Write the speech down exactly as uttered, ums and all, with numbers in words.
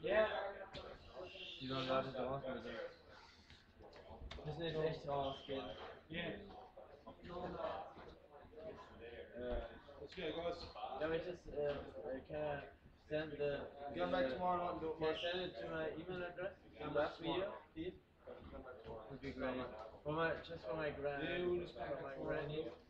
Die sollen gerade so ausbilden. Müssen jetzt echt rausgehen. Uh, Let's go, guys. can we just uh, uh, can I send the Come back uh, tomorrow night and do it, can I mate. send it to my email address? Come Come back back for you, tomorrow. please. Come back tomorrow. Would be great. For my just for my grand Yeah, we'll just come for back my tomorrow. granny.